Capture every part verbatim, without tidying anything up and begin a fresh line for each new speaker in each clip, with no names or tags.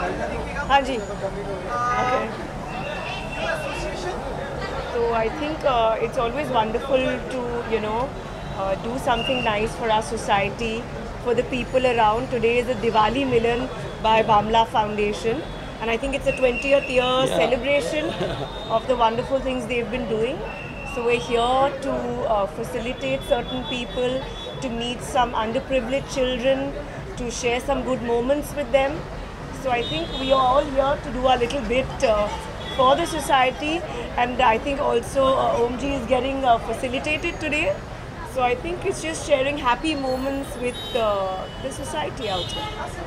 हाँ जी. Okay. So I think uh, it's always wonderful to, you know, uh, do something nice for our society, for the people around. Today is the Diwali Milan by Bhamla Foundation. And I think it's a twentieth year yeah. celebration of the wonderful things they've been doing. So we're here to uh, facilitate certain people, to meet some underprivileged children, to share some good moments with them. So I think we are all here to do a little bit uh, for the society, and I think also uh, Omji is getting uh, facilitated today. So I think it's just sharing happy moments with uh, the society out here.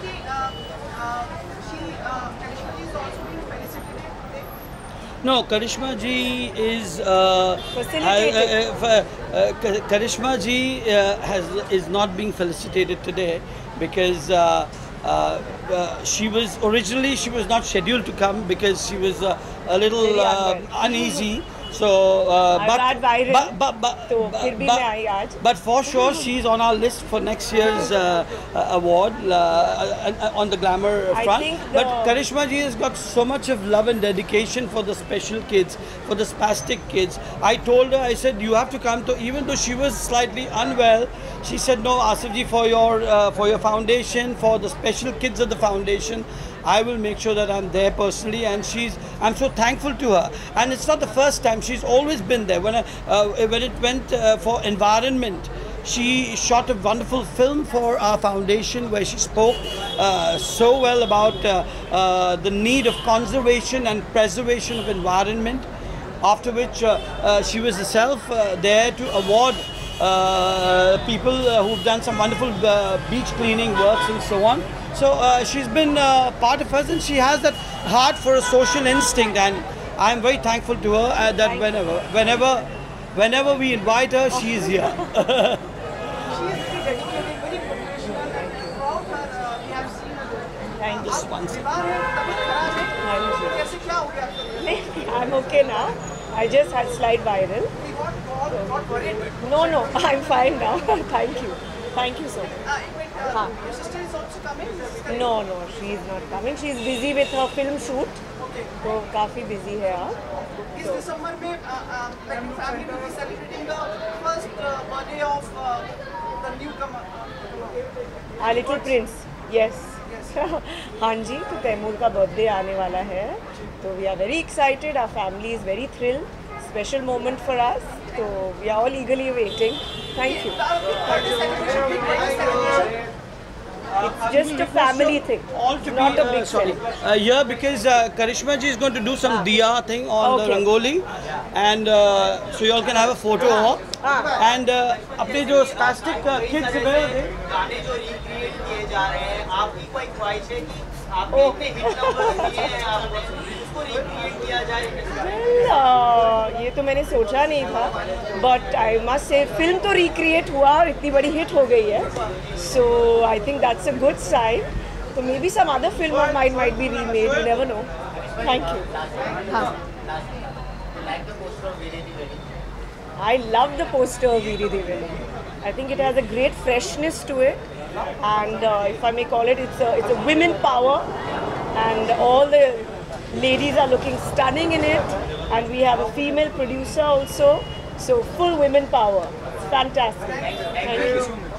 No, Karishma ji is uh,
facilitated.
Uh, uh, uh, Karishma ji uh, has is not being felicitated today because uh, uh, uh, she was originally she was not scheduled to come because she was uh, a little uh, uneasy. So, uh, but, but, but, but, but, but for sure she's on our list for next year's uh, uh, award uh, uh, on the glamour front. But Karishma ji has got so much of love and dedication for the special kids, for the spastic kids. I told her, I said, you have to come to, even though she was slightly unwell, she said, no, Asif ji, for your, uh, for your foundation, for the special kids of the foundation, I will make sure that I'm there personally, and she's, I'm so thankful to her. And it's not the first time, she's always been there. When, I, uh, when it went uh, for environment, she shot a wonderful film for our foundation where she spoke uh, so well about uh, uh, the need of conservation and preservation of environment. After which uh, uh, she was herself uh, there to award uh, people uh, who've done some wonderful uh, beach cleaning works and so on. So uh, she's been uh, part of us, and she has that heart for a social instinct, and I'm very thankful to her uh, that whenever, whenever, whenever we invite her, she is here.
She is very dedicated, very professional, and throughout her, uh, we have seen her.
Thank you.
Just once.
I'm okay now. I just had slight viral. No, no, I'm fine now. Thank you. Thank you so much.
Uh, your sister is also coming?
No, no, she is not coming. She is busy with her film shoot.
Okay.
So, काफी busy है आप.
This December में, uh, uh, like the family will be celebrating the first uh, birthday of uh, the newcomer.
Our little prince. Yes. हाँ जी, तो तैमूर का birthday आने वाला है. So we are very excited. Our family is very thrilled. Special moment for us. So we are all eagerly waiting. Thank you. It's just a family thing.
All to
not
be,
a big
uh, sorry.
celebration.
Uh, yeah, because uh, Karishma ji is going to do some diya thing on okay. the rangoli, and uh, so you all can have a photo of her. Ah. And uh, अपने जो spastic uh, kids हैं,
गाने जो recreate किए जा रहे हैं, आपकी कोई ख्वाहिश है कि आपने इतने hit numbers दिए हैं, आप उसको recreate किया जाए?
Well, uh, ये तो मैंने सोचा नहीं था, but I must say film तो recreate हुआ और इतनी बड़ी hit हो गई है, so I think that's a good sign. So maybe some other film of mine might be remade. You never know. Thank you. हाँ.
Like the poster of Veeri Diwali.
I love the poster of Veeri Diwali. I think it has a great freshness to it, and uh, if I may call it, it's a it's a women power, and all the ladies are looking stunning in it, and we have a female producer also, so full women power. It's fantastic. Thank you.